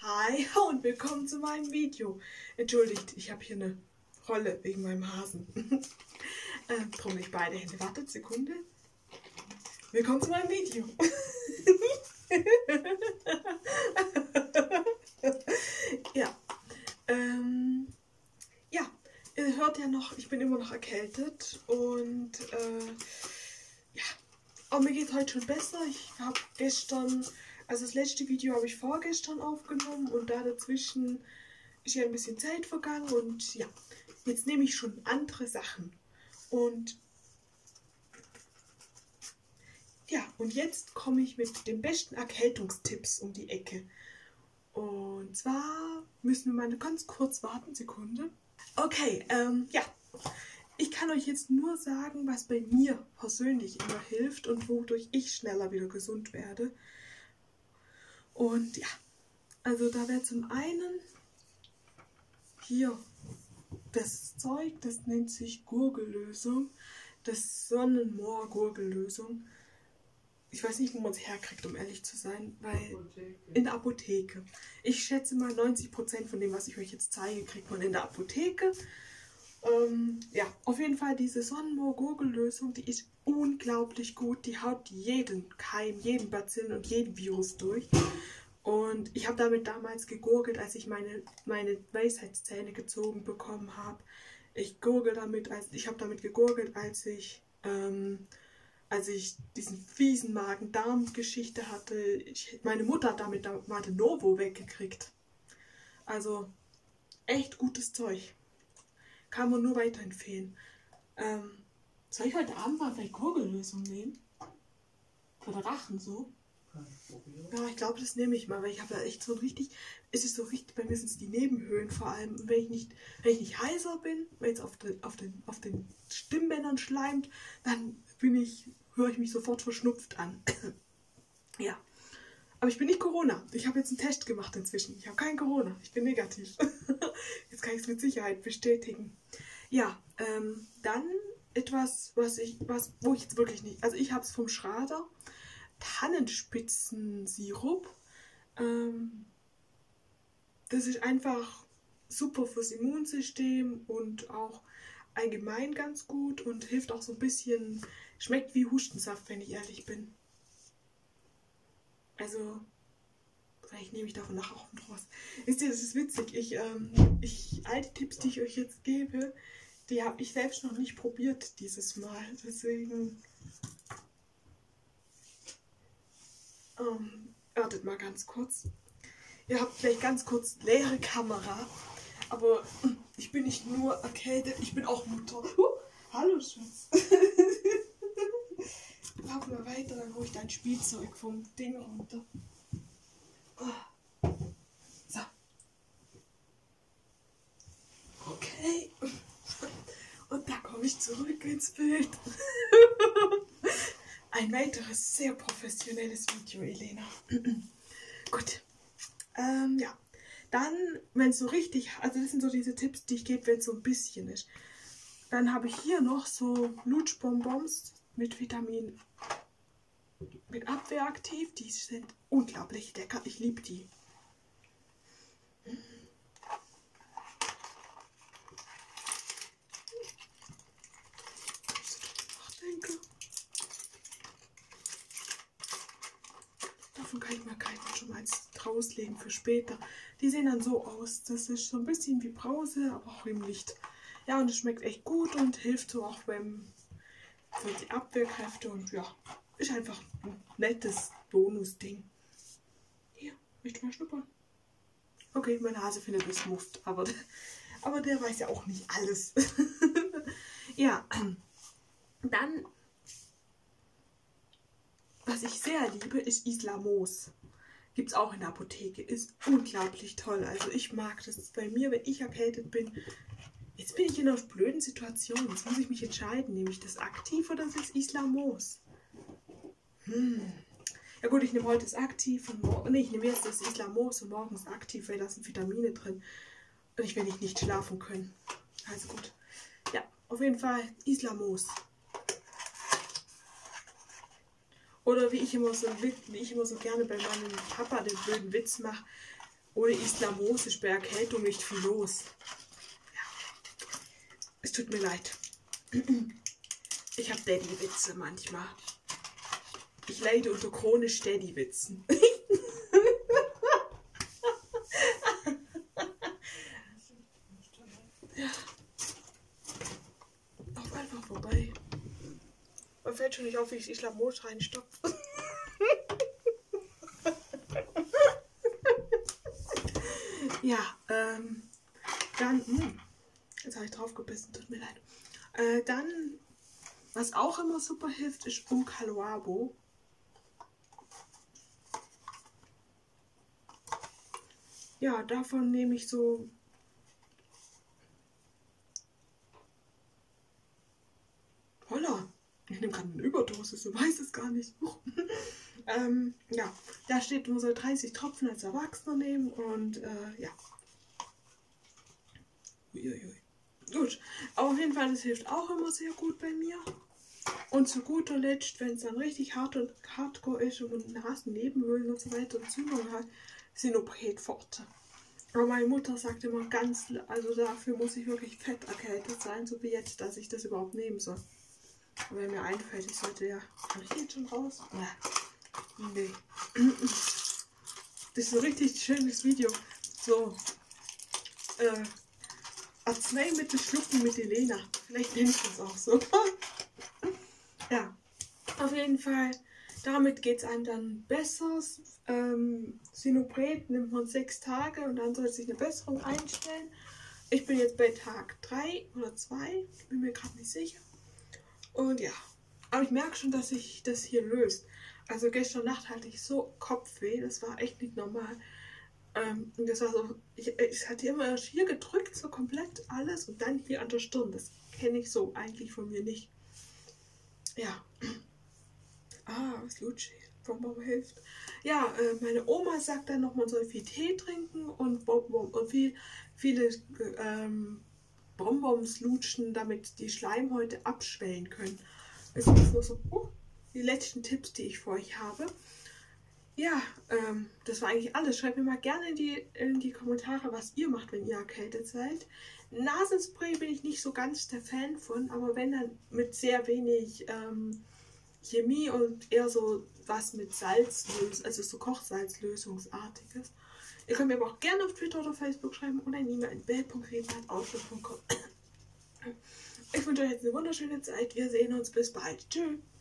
Hi und willkommen zu meinem Video. Entschuldigt, ich habe hier eine Rolle wegen meinem Hasen. Drum nicht beide Hände. Wartet, Sekunde. Willkommen zu meinem Video. Ja. Ja, ihr hört ja noch, ich bin immer noch erkältet und ja, aber mir geht es heute schon besser. Ich habe gestern, also das letzte Video habe ich vorgestern aufgenommen und da dazwischen ist ja ein bisschen Zeit vergangen und ja, jetzt nehme ich schon andere Sachen und ja, und jetzt komme ich mit den besten Erkältungstipps um die Ecke. Und zwar müssen wir mal ganz kurz warten, Sekunde. Okay, ja, ich kann euch jetzt nur sagen, was bei mir persönlich immer hilft und wodurch ich schneller wieder gesund werde. Und ja, also da wäre zum einen hier das Zeug, das nennt sich Gurgellösung, das Sonnenmoor-Gurgellösung. Ich weiß nicht, wo man es herkriegt, um ehrlich zu sein, weil in der Apotheke. Ich schätze mal 90% von dem, was ich euch jetzt zeige, kriegt man in der Apotheke. Ja, auf jeden Fall diese Sonnenmoor-Gurgellösung, die ist unglaublich gut. Die haut jeden Keim, jeden Bazillen und jeden Virus durch. Und ich habe damit damals gegurgelt, als ich meine Weisheitszähne gezogen bekommen habe. Ich habe damit gegurgelt, als ich diesen fiesen Magen-Darm-Geschichte hatte. Meine Mutter hat damit Mate Novo weggekriegt. Also echt gutes Zeug. Kann man nur weiterempfehlen. Soll ich heute Abend mal vielleicht Gurgellösung nehmen? Für den Rachen so? Ja, ich glaube, das nehme ich mal, weil ich habe ja echt so richtig, es ist so richtig, bei mir sind es die Nebenhöhlen vor allem. Und wenn ich nicht heiser bin, wenn es auf den Stimmbändern schleimt, dann höre ich mich sofort verschnupft an. Ja, aber ich bin nicht Corona. Ich habe jetzt einen Test gemacht inzwischen. Ich habe kein Corona, ich bin negativ. Jetzt kann ich es mit Sicherheit bestätigen. Ja, dann etwas, wo ich jetzt wirklich nicht, also ich habe es vom Schrader. Tannenspitzensirup. Das ist einfach super fürs Immunsystem und auch allgemein ganz gut und hilft auch so ein bisschen, schmeckt wie Hustensaft, wenn ich ehrlich bin. Also, vielleicht nehme ich davon nachher auch noch was. Wisst ihr, das ist witzig. All die Tipps, die ich euch jetzt gebe, die habe ich selbst noch nicht probiert dieses Mal. Deswegen wartet mal ganz kurz. Ihr habt vielleicht ganz kurz leere Kamera, aber ich bin nicht nur erkältet, ich bin auch Mutter. Hallo Schatz. Lauf mal weiter, dann hole ich dein Spielzeug vom Ding runter. So. Okay. Und da komme ich zurück ins Bild. Ein weiteres sehr professionelles Video, Elena. Gut. Ja. Dann, wenn es so richtig, also das sind so diese Tipps, die ich gebe, wenn es so ein bisschen ist. Dann habe ich hier noch so Lutschbonbons mit mit Abwehraktiv. Die sind unglaublich lecker. Ich liebe die. Davon kann ich mir keinen schon mal rauslegen für später. Die sehen dann so aus. Das ist so ein bisschen wie Brause, aber auch im Licht. Ja, und es schmeckt echt gut und hilft so auch für die Abwehrkräfte. Und ja, ist einfach ein nettes Bonusding. Hier, möchtest du mal schnuppern? Okay, mein Hase findet es muft, aber der weiß ja auch nicht alles. Ja, dann, was ich sehr liebe, ist Islamos. Gibt es auch in der Apotheke. Ist unglaublich toll. Also ich mag das bei mir, wenn ich erkältet bin. Jetzt bin ich in einer blöden Situation. Jetzt muss ich mich entscheiden. Nehme ich das Aktiv oder das Islamos? Ja gut, ich nehme heute das Aktiv und morgen. Nee, ich nehme jetzt das Islamos und morgen das Aktiv, weil da sind Vitamine drin. Und ich werde nicht schlafen können. Also gut. Ja, auf jeden Fall Islamos. Oder wie ich immer so gerne bei meinem Papa den blöden Witz mache, ohne Islamose ist bei Erkältung nicht viel los. Ja. Es tut mir leid. Ich habe Daddy-Witze manchmal. Ich leide unter chronisch Daddy-Witzen. Ja. Auch einfach vorbei. Man fällt schon nicht auf, wie ich Islamose reinstopfe. Ja, dann, jetzt habe ich drauf gebissen, tut mir leid. Dann, was auch immer super hilft, ist Uncaloabo. Ja, davon nehme ich so holla, ich nehme gerade eine Überdosis, so weiß es gar nicht. Ja, da steht, man soll 30 Tropfen als Erwachsener nehmen und ja. Uiuiui. Gut, aber auf jeden Fall, das hilft auch immer sehr gut bei mir. Und zu guter Letzt, wenn es dann richtig hardcore ist und man Nasennebenhöhlen und so weiter und Entzündung hat, Sinopret Forte. Aber meine Mutter sagt immer ganz, also dafür muss ich wirklich fett erkältet sein, so wie jetzt, dass ich das überhaupt nehmen soll. Aber wenn mir einfällt, ich sollte ja, kann ich jetzt schon raus? Nee. Das ist ein richtig schönes Video. So, Arzneimittel schlucken mit Elena. Vielleicht nenne ich das auch so. Ja, auf jeden Fall, damit geht es einem dann besser. Sinopret nimmt man 6 Tage und dann soll sich eine Besserung einstellen. Ich bin jetzt bei Tag 3 oder 2, ich bin mir gerade nicht sicher. Und ja, aber ich merke schon, dass sich das hier löst. Also gestern Nacht hatte ich so Kopfweh, das war echt nicht normal. Und das war so, ich hatte immer erst hier gedrückt, so komplett alles und dann hier an der Stirn. Das kenne ich so eigentlich von mir nicht. Ja. Was Lutschi vom Baum hilft. Ja, meine Oma sagt dann noch, man soll viel Tee trinken und viele Bonbons lutschen, damit die Schleimhäute abschwellen können. Das ist nur so die letzten Tipps, die ich für euch habe. Ja, das war eigentlich alles. Schreibt mir mal gerne in die Kommentare, was ihr macht, wenn ihr erkältet seid. Nasenspray bin ich nicht so ganz der Fan von, aber wenn dann mit sehr wenig Chemie und eher so was mit Salz, also so Kochsalzlösungsartiges. Ihr könnt mir aber auch gerne auf Twitter oder Facebook schreiben oder eine E-Mail an bell.reden@outlook.com. Ich wünsche euch jetzt eine wunderschöne Zeit. Wir sehen uns. Bis bald. Tschüss.